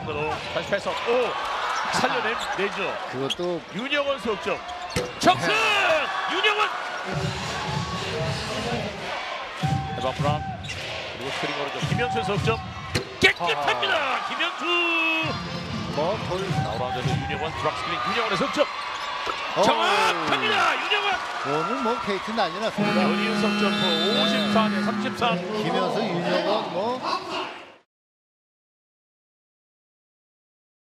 강근호 다시 패스. 오 살려냄 내죠. 그것도 윤영원 석점. 적승 윤영원. 에바 브라운 그리고 스크린 걸어줘. 김현수 석점 깨끗합니다. 김현수. 뭐돌 나오라운드에서 윤영원 드랍 스크린 윤영원의 석점. 정확합니다. 윤영원. 오늘 뭐 KT 난리 났습니다. 연이은 석점포 54대 33. 김현수, 윤영원 뭐